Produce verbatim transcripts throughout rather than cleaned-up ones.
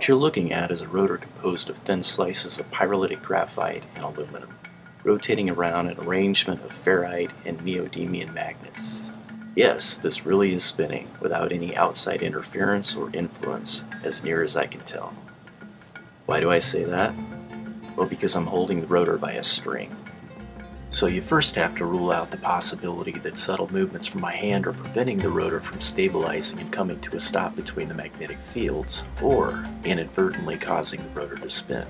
What you're looking at is a rotor composed of thin slices of pyrolytic graphite and aluminum, rotating around an arrangement of ferrite and neodymium magnets. Yes, this really is spinning without any outside interference or influence, as near as I can tell. Why do I say that? Well, because I'm holding the rotor by a string. So you first have to rule out the possibility that subtle movements from my hand are preventing the rotor from stabilizing and coming to a stop between the magnetic fields, or inadvertently causing the rotor to spin.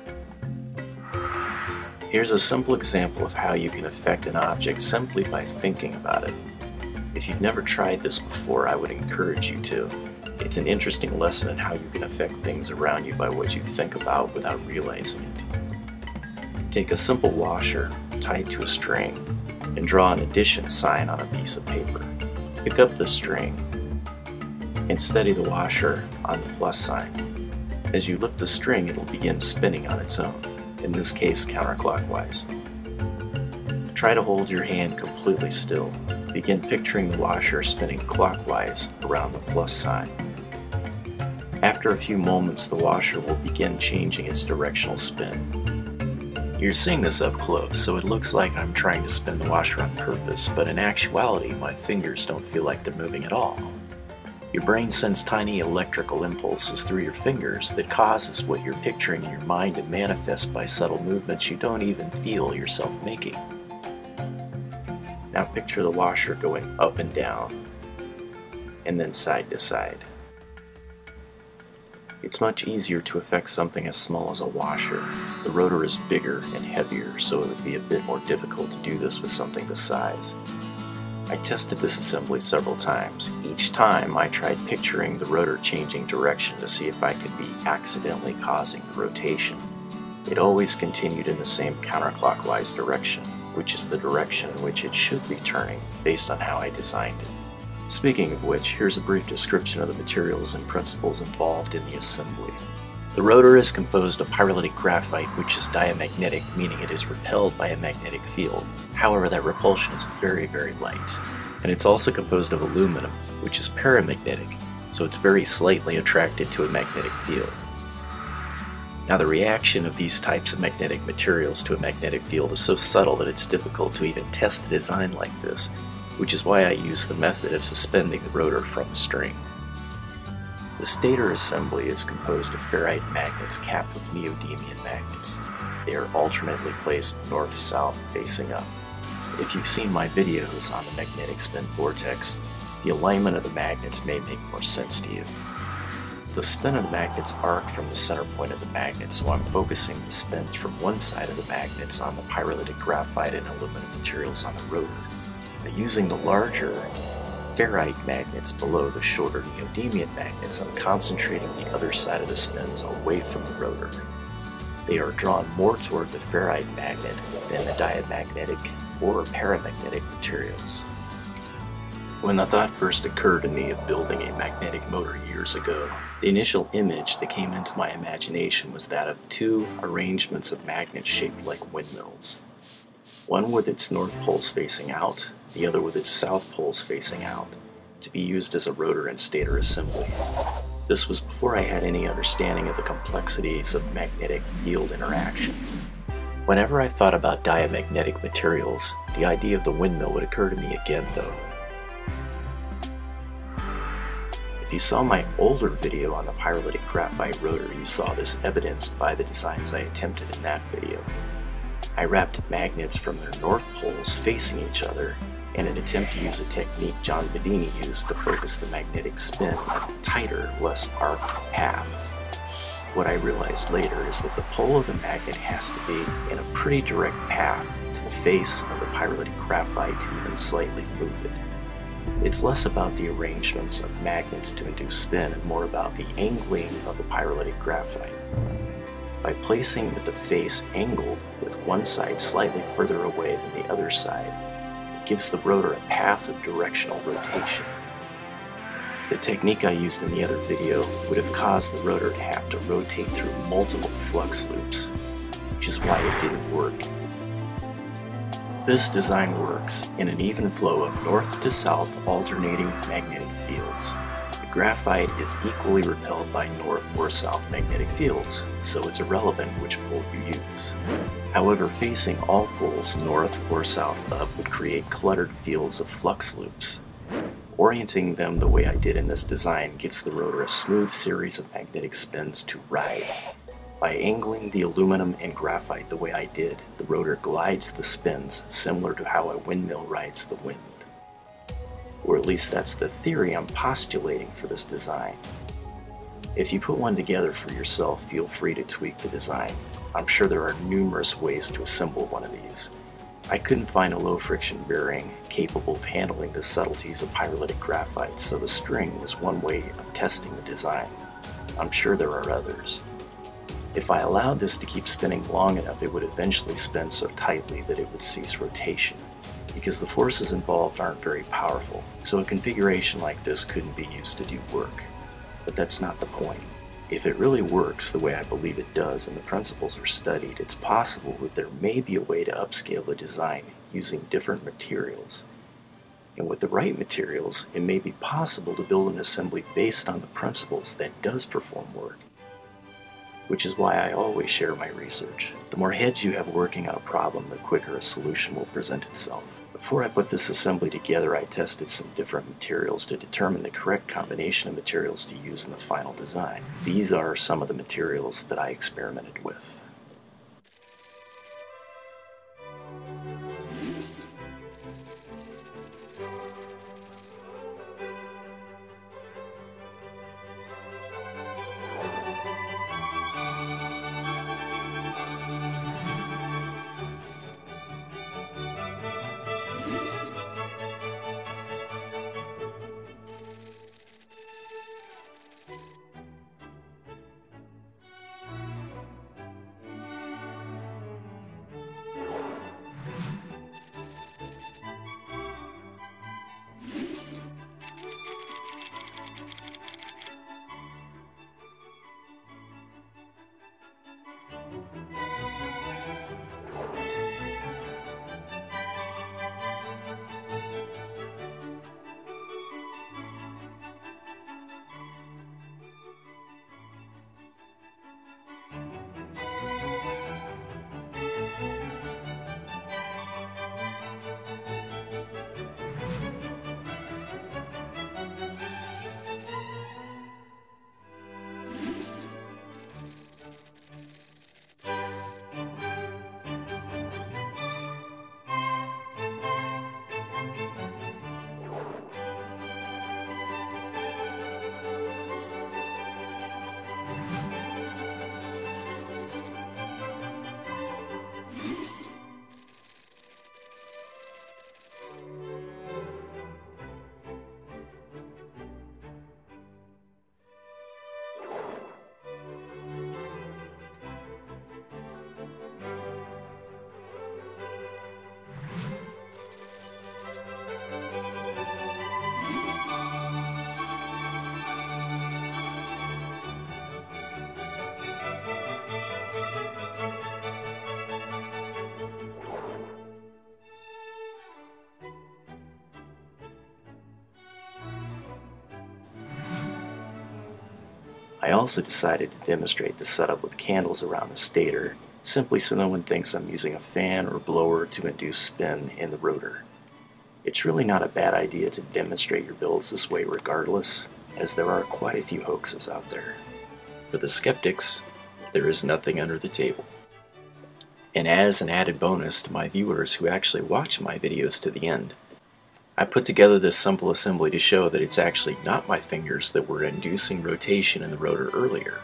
Here's a simple example of how you can affect an object simply by thinking about it. If you've never tried this before, I would encourage you to. It's an interesting lesson in how you can affect things around you by what you think about without realizing it. Take a simple washer tied to a string and draw an addition sign on a piece of paper. Pick up the string and steady the washer on the plus sign. As you lift the string, it will begin spinning on its own, in this case counterclockwise. Try to hold your hand completely still. Begin picturing the washer spinning clockwise around the plus sign. After a few moments, the washer will begin changing its directional spin. You're seeing this up close, so it looks like I'm trying to spin the washer on purpose, but in actuality, my fingers don't feel like they're moving at all. Your brain sends tiny electrical impulses through your fingers that causes what you're picturing in your mind to manifest by subtle movements you don't even feel yourself making. Now picture the washer going up and down, and then side to side. It's much easier to affect something as small as a washer. The rotor is bigger and heavier, so it would be a bit more difficult to do this with something this size. I tested this assembly several times. Each time I tried picturing the rotor changing direction to see if I could be accidentally causing the rotation. It always continued in the same counterclockwise direction, which is the direction in which it should be turning based on how I designed it. Speaking of which, here's a brief description of the materials and principles involved in the assembly. The rotor is composed of pyrolytic graphite, which is diamagnetic, meaning it is repelled by a magnetic field. However, that repulsion is very, very light. And it's also composed of aluminum, which is paramagnetic, so it's very slightly attracted to a magnetic field. Now, the reaction of these types of magnetic materials to a magnetic field is so subtle that it's difficult to even test a design like this, which is why I use the method of suspending the rotor from a string. The stator assembly is composed of ferrite magnets capped with neodymium magnets. They are alternately placed north-south facing up. If you've seen my videos on the magnetic spin vortex, the alignment of the magnets may make more sense to you. The spin of the magnets arc from the center point of the magnet, so I'm focusing the spins from one side of the magnets on the pyrolytic graphite and aluminum materials on the rotor. Using the larger ferrite magnets below the shorter neodymium magnets, I'm concentrating the other side of the spins away from the rotor. They are drawn more toward the ferrite magnet than the diamagnetic or paramagnetic materials. When the thought first occurred to me of building a magnetic motor years ago, the initial image that came into my imagination was that of two arrangements of magnets shaped like windmills. One with its north poles facing out, the other with its south poles facing out, to be used as a rotor and stator assembly. This was before I had any understanding of the complexities of magnetic field interaction. Whenever I thought about diamagnetic materials, the idea of the windmill would occur to me again though. If you saw my older video on the pyrolytic graphite rotor, you saw this evidenced by the designs I attempted in that video. I wrapped magnets from their north poles facing each other in an attempt to use a technique John Bedini used to focus the magnetic spin in a tighter, less arced path. What I realized later is that the pole of the magnet has to be in a pretty direct path to the face of the pyrolytic graphite to even slightly move it. It's less about the arrangements of magnets to induce spin and more about the angling of the pyrolytic graphite. By placing the face angled with one side slightly further away than the other side, it gives the rotor a path of directional rotation. The technique I used in the other video would have caused the rotor to have to rotate through multiple flux loops, which is why it didn't work. This design works in an even flow of north to south alternating magnetic fields. It Graphite is equally repelled by north or south magnetic fields, so it's irrelevant which pole you use. However, facing all poles north or south up would create cluttered fields of flux loops. Orienting them the way I did in this design gives the rotor a smooth series of magnetic spins to ride. By angling the aluminum and graphite the way I did, the rotor glides the spins similar to how a windmill rides the wind. Or at least that's the theory I'm postulating for this design. If you put one together for yourself, feel free to tweak the design. I'm sure there are numerous ways to assemble one of these. I couldn't find a low friction bearing capable of handling the subtleties of pyrolytic graphite, so the string was one way of testing the design. I'm sure there are others. If I allowed this to keep spinning long enough, it would eventually spin so tightly that it would cease rotation, because the forces involved aren't very powerful, so a configuration like this couldn't be used to do work. But that's not the point. If it really works the way I believe it does and the principles are studied, it's possible that there may be a way to upscale the design using different materials. And with the right materials, it may be possible to build an assembly based on the principles that does perform work. Which is why I always share my research. The more heads you have working on a problem, the quicker a solution will present itself. Before I put this assembly together, I tested some different materials to determine the correct combination of materials to use in the final design. These are some of the materials that I experimented with. I also decided to demonstrate the setup with candles around the stator, simply so no one thinks I'm using a fan or blower to induce spin in the rotor. It's really not a bad idea to demonstrate your builds this way regardless, as there are quite a few hoaxes out there. For the skeptics, there is nothing under the table. And as an added bonus to my viewers who actually watch my videos to the end, I put together this simple assembly to show that it's actually not my fingers that were inducing rotation in the rotor earlier.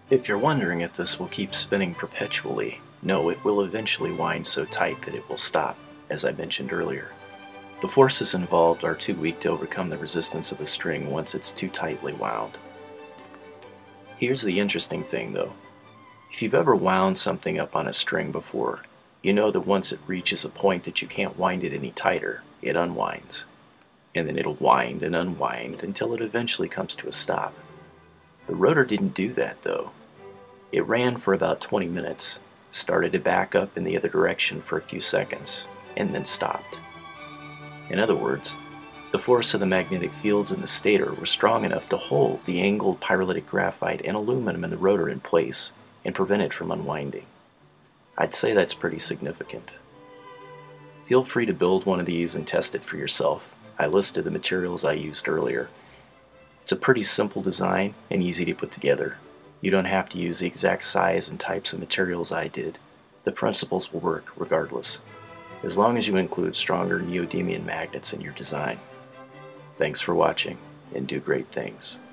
If you're wondering if this will keep spinning perpetually, no, it will eventually wind so tight that it will stop, as I mentioned earlier. The forces involved are too weak to overcome the resistance of the string once it's too tightly wound. Here's the interesting thing though. If you've ever wound something up on a string before, you know that once it reaches a point that you can't wind it any tighter, it unwinds. And then it'll wind and unwind until it eventually comes to a stop. The rotor didn't do that though. It ran for about twenty minutes, started to back up in the other direction for a few seconds, and then stopped. In other words, the force of the magnetic fields in the stator were strong enough to hold the angled pyrolytic graphite and aluminum in the rotor in place and prevent it from unwinding. I'd say that's pretty significant. Feel free to build one of these and test it for yourself. I listed the materials I used earlier. It's a pretty simple design and easy to put together. You don't have to use the exact size and types of materials I did. The principles will work regardless, as long as you include stronger neodymium magnets in your design. Thanks for watching, and do great things.